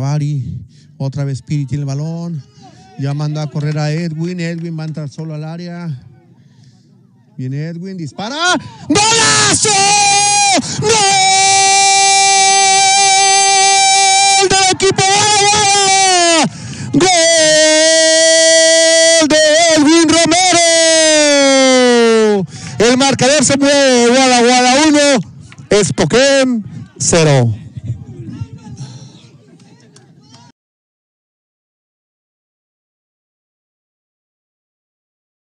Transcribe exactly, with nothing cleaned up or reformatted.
Chavari. Otra vez Piri tiene el balón. Ya manda a correr a Edwin. Edwin va a entrar solo al área. Viene Edwin, dispara. ¡Golazo! ¡Gol del equipo! ¡Gol de Edwin Romero! El marcador se mueve. Walla Walla uno, Spokane cero.